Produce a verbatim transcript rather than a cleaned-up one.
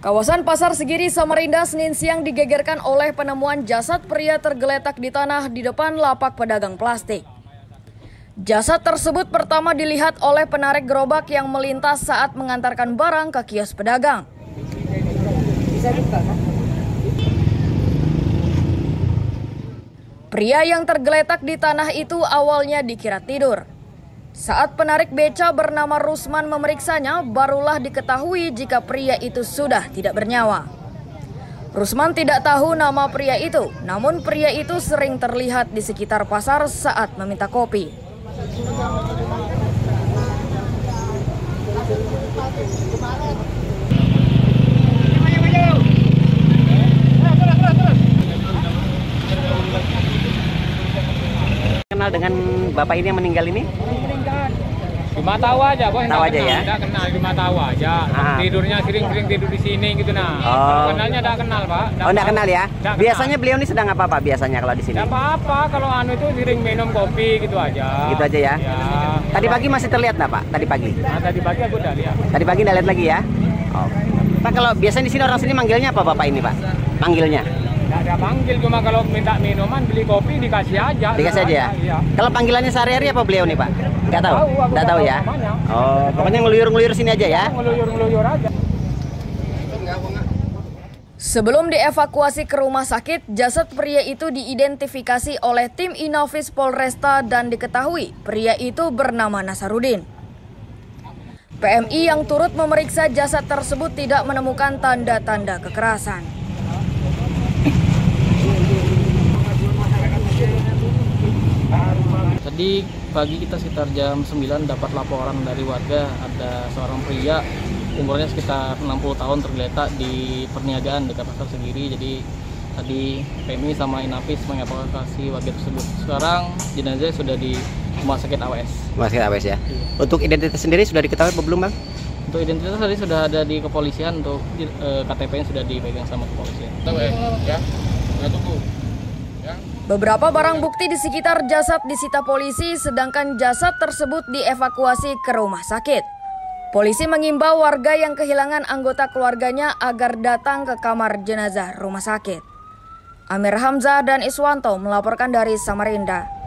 Kawasan Pasar Segiri, Samarinda, Senin siang digegerkan oleh penemuan jasad pria tergeletak di tanah di depan lapak pedagang plastik. Jasad tersebut pertama dilihat oleh penarik gerobak yang melintas saat mengantarkan barang ke kios pedagang. Pria yang tergeletak di tanah itu awalnya dikira tidur. Saat penarik beca bernama Rusman memeriksanya, barulah diketahui jika pria itu sudah tidak bernyawa. Rusman tidak tahu nama pria itu, namun pria itu sering terlihat di sekitar pasar saat meminta kopi. Kenal dengan bapak ini yang meninggal ini? Cuma tahu aja, boy. Tahu aja kenal, ya? Tidak kenal, cuma tahu aja. Ah. Tidurnya sering-sering tidur di sini gitu nah. Oh. Kenalnya tidak kenal, Pak. Oh, tidak kenal ya? Nggak Biasanya kenal. beliau ini sedang apa, Pak? Biasanya kalau di sini? Tidak apa-apa, kalau anu itu sering minum kopi gitu aja. Gitu aja ya? Ya. Tadi pagi masih terlihat nggak, Pak? Tadi pagi? Nah, tadi pagi aku udah lihat. Tadi pagi nggak lihat lagi ya? Oh. Pak, kalau biasanya di sini orang sini manggilnya apa, Bapak ini, Pak? Manggilnya? Tidak ada panggil, cuma kalau minta minuman, beli kopi, dikasih aja. Dikasih aja ya? Iya. Kalau panggilannya sehari-hari apa beliau nih, Pak? Nggak tahu? Tahu, aku Nggak tahu tahu ya? namanya. Oh, pokoknya ngeluyur-ngeluyur sini aja ya? Ngeluyur-ngeluyur aja. Sebelum dievakuasi ke rumah sakit, jasad pria itu diidentifikasi oleh tim Inafis Polresta dan diketahui pria itu bernama Nasarudin. P M I yang turut memeriksa jasad tersebut tidak menemukan tanda-tanda kekerasan. Tadi pagi kita sekitar jam sembilan dapat laporan dari warga ada seorang pria umurnya sekitar enam puluh tahun tergeletak di perniagaan dekat Pasar Segiri. Jadi tadi P M I sama Inafis mengevakuasi warga tersebut. Sekarang jenazah sudah di Rumah Sakit A W S. Rumah Sakit A W S ya? Untuk identitas sendiri sudah diketahui atau belum, Bang? Untuk identitas tadi sudah ada di kepolisian, untuk eh, K T P-nya sudah dipegang sama kepolisian. Ya, kita tunggu. Beberapa barang bukti di sekitar jasad disita polisi, sedangkan jasad tersebut dievakuasi ke rumah sakit. Polisi mengimbau warga yang kehilangan anggota keluarganya agar datang ke kamar jenazah rumah sakit. Amir Hamzah dan Iswanto melaporkan dari Samarinda.